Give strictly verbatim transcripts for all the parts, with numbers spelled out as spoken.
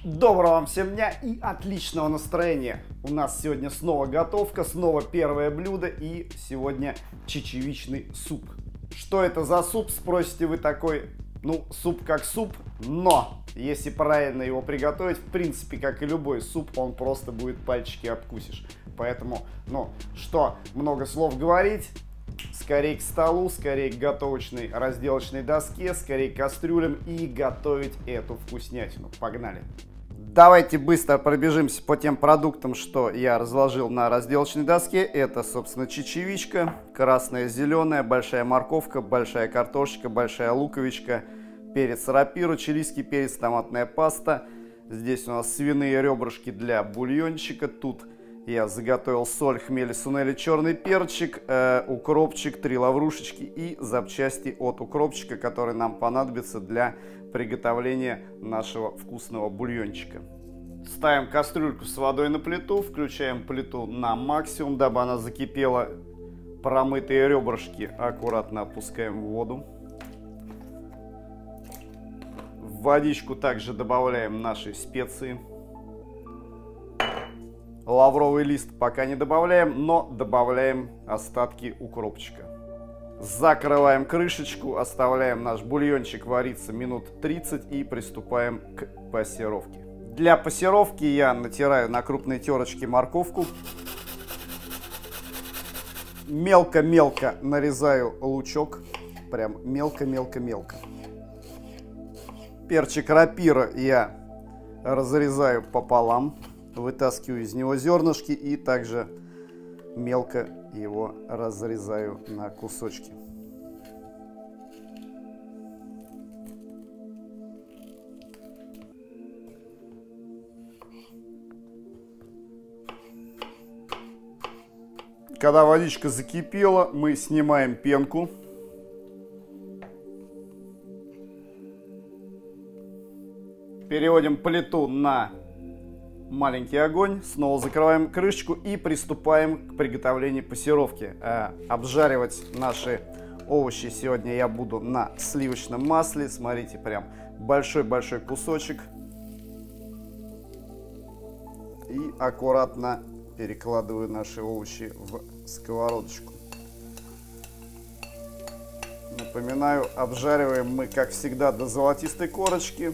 Доброго вам всем дня и отличного настроения! У нас сегодня снова готовка, снова первое блюдо и сегодня чечевичный суп. Что это за суп, спросите вы такой? Ну, суп как суп, но если правильно его приготовить, в принципе, как и любой суп, он просто будет пальчики обкусишь. Поэтому, ну, что много слов говорить, скорее к столу, скорее к готовочной разделочной доске, скорее к кастрюлям и готовить эту вкуснятину. Погнали! Давайте быстро пробежимся по тем продуктам, что я разложил на разделочной доске. Это, собственно, чечевичка, красная, зеленая, большая морковка, большая картошечка, большая луковичка, перец рапиру, чилийский перец, томатная паста. Здесь у нас свиные ребрышки для бульончика. Тут я заготовил соль, хмель, сунели, черный перчик, э, укропчик, три лаврушечки и запчасти от укропчика, которые нам понадобятся для приготовления нашего вкусного бульончика. Ставим кастрюльку с водой на плиту, включаем плиту на максимум, дабы она закипела. Промытые ребрышки аккуратно опускаем в воду. В водичку также добавляем наши специи. Лавровый лист пока не добавляем, но добавляем остатки укропчика. Закрываем крышечку, оставляем наш бульончик вариться минут тридцать и приступаем к пассеровке. Для пассеровки я натираю на крупной терочке морковку. Мелко-мелко нарезаю лучок. Прям мелко-мелко-мелко. Перчик рапира я разрезаю пополам. Вытаскиваю из него зернышки и также мелко его разрезаю на кусочки. Когда водичка закипела, мы снимаем пенку. Переводим плиту на маленький огонь, снова закрываем крышечку и приступаем к приготовлению пассеровки. Э, обжаривать наши овощи сегодня я буду на сливочном масле. Смотрите, прям большой-большой кусочек. И аккуратно перекладываю наши овощи в сковородочку. Напоминаю, обжариваем мы, как всегда, до золотистой корочки.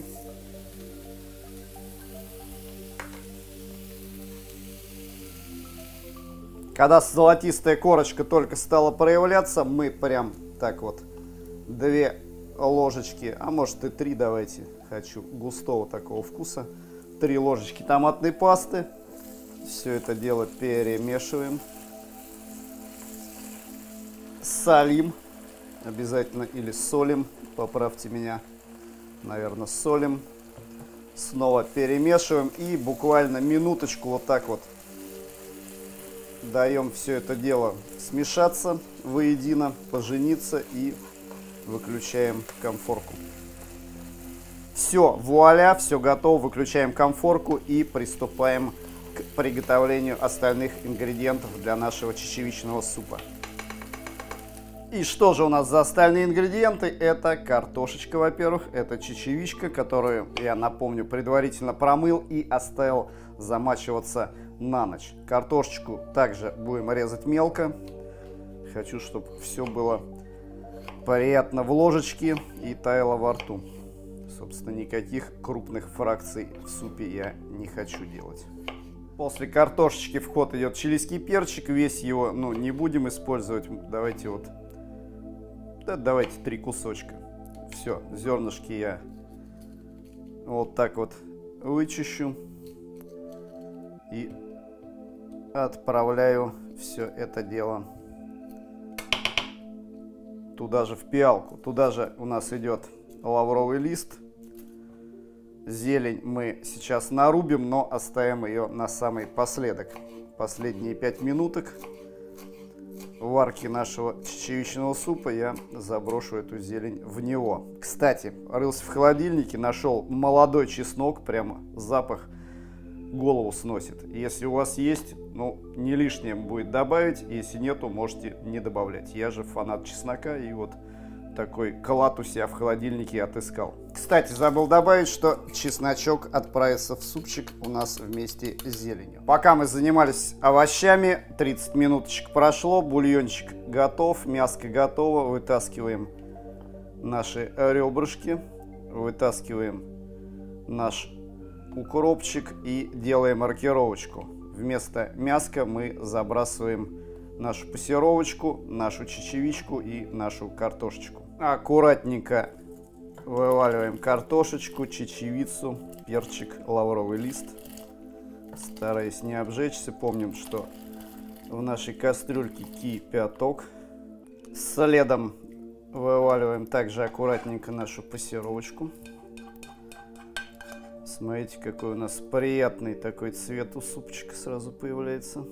Когда золотистая корочка только стала проявляться, мы прям так вот две ложечки, а может и три, давайте, хочу густого такого вкуса, три ложечки томатной пасты. Все это дело перемешиваем. Солим обязательно или солим, поправьте меня, наверное, солим. Снова перемешиваем и буквально минуточку вот так вот даем все это дело смешаться воедино, пожениться и выключаем конфорку. Все, вуаля, все готово. Выключаем конфорку и приступаем к приготовлению остальных ингредиентов для нашего чечевичного супа. И что же у нас за остальные ингредиенты? Это картошечка, во-первых, это чечевичка, которую, я напомню, предварительно промыл и оставил замачиваться на ночь. Картошечку также будем резать мелко. Хочу, чтобы все было приятно в ложечке и таяло во рту. Собственно, никаких крупных фракций в супе я не хочу делать. После картошечки в ход идет чилийский перчик. Весь его, ну, не будем использовать. Давайте вот, да, давайте три кусочка. Все, зернышки я вот так вот вычищу и отправляю все это дело туда же в пиалку. Туда же у нас идет лавровый лист. Зелень мы сейчас нарубим, но оставим ее на самый последок. Последние пять минуток варки нашего чечевичного супа я заброшу эту зелень в него. Кстати, рылся в холодильнике, нашел молодой чеснок, прямо запах голову сносит. Если у вас есть, ну, не лишним будет добавить, если нету, можете не добавлять. Я же фанат чеснока, и вот такой клад у себя в холодильнике отыскал. Кстати, забыл добавить, что чесночок отправится в супчик у нас вместе с зеленью. Пока мы занимались овощами, тридцать минуточек прошло, бульончик готов, мяско готово. Вытаскиваем наши ребрышки, вытаскиваем наш укропчик и делаем маркировочку. Вместо мяска мы забрасываем нашу пассеровочку, нашу чечевичку и нашу картошечку. Аккуратненько вываливаем картошечку, чечевицу, перчик, лавровый лист. Стараясь не обжечься, помним, что в нашей кастрюльке кипяток. Следом вываливаем также аккуратненько нашу пассеровочку. Смотрите, какой у нас приятный такой цвет у супчика сразу появляется.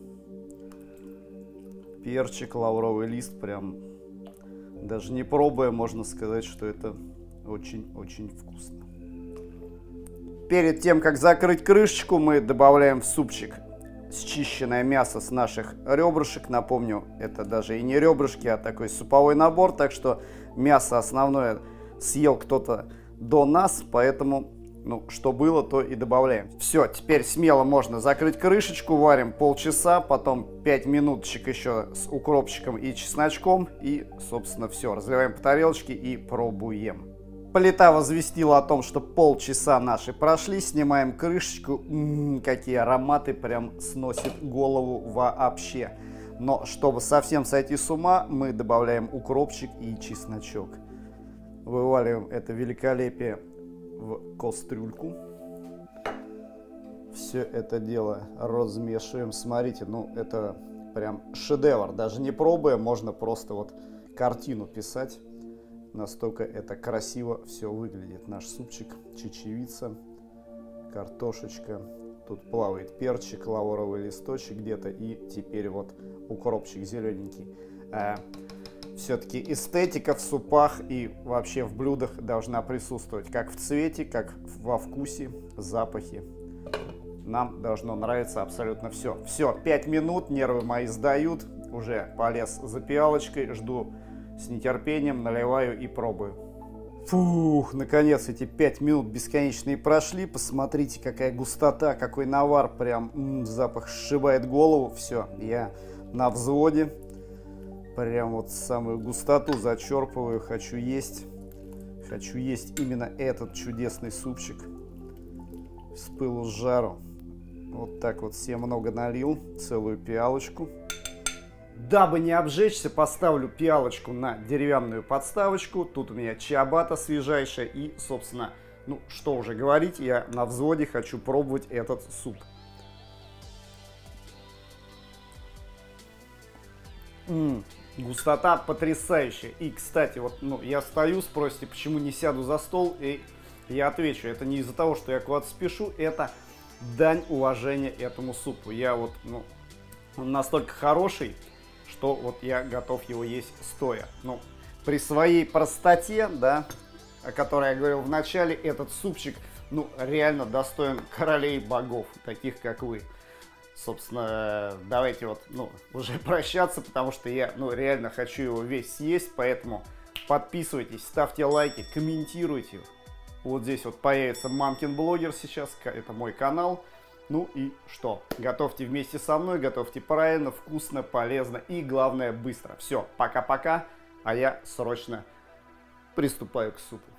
Перчик, лавровый лист, прям даже не пробуя, можно сказать, что это очень-очень вкусно. Перед тем, как закрыть крышечку, мы добавляем в супчик счищенное мясо с наших ребрышек. Напомню, это даже и не ребрышки, а такой суповой набор, так что мясо основное съел кто-то до нас, поэтому... Ну, что было, то и добавляем. Все, теперь смело можно закрыть крышечку, варим полчаса, потом пять минуточек еще с укропчиком и чесночком. И, собственно, все. Разливаем по тарелочке и пробуем. Плита возвестила о том, что полчаса наши прошли. Снимаем крышечку. М-м, какие ароматы, прям сносит голову вообще. Но, чтобы совсем сойти с ума, мы добавляем укропчик и чесночок. Вываливаем это великолепие в кастрюльку. Все это дело размешиваем. Смотрите, ну это прям шедевр. Даже не пробуя, можно просто вот картину писать. Настолько это красиво все выглядит. Наш супчик, чечевица, картошечка. Тут плавает перчик, лавровый листочек где-то. И теперь вот укропчик зелененький. Все-таки эстетика в супах и вообще в блюдах должна присутствовать как в цвете, как во вкусе, запахе. Нам должно нравиться абсолютно все. Все, пять минут, нервы мои сдают. Уже полез за пиалочкой, жду с нетерпением, наливаю и пробую. Фух, наконец эти пять минут бесконечные прошли. Посмотрите, какая густота, какой навар. Прям м-м, запах сшибает голову. Все, я на взводе. Прям вот самую густоту зачерпываю, хочу есть. Хочу есть именно этот чудесный супчик. С пылу с жару. Вот так вот себе много налил, целую пиалочку. Дабы не обжечься, поставлю пиалочку на деревянную подставочку. Тут у меня чиабатта свежайшая. И, собственно, ну что уже говорить, я на взводе хочу пробовать этот суп. Ммм. Густота потрясающая. И, кстати, вот ну, я стою, спросите, почему не сяду за стол, и я отвечу, это не из-за того, что я куда-то спешу, это дань уважения этому супу. Я вот, ну, он настолько хороший, что вот я готов его есть стоя. Ну, при своей простоте, да, о которой я говорил в начале, этот супчик, ну, реально достоин королей богов, таких как вы. Собственно, давайте вот, ну, уже прощаться, потому что я, ну, реально хочу его весь съесть, поэтому подписывайтесь, ставьте лайки, комментируйте. Вот здесь вот появится Мамкин Блогер сейчас, это мой канал. Ну и что? Готовьте вместе со мной, готовьте правильно, вкусно, полезно и, главное, быстро. Все, пока-пока, а я срочно приступаю к супу.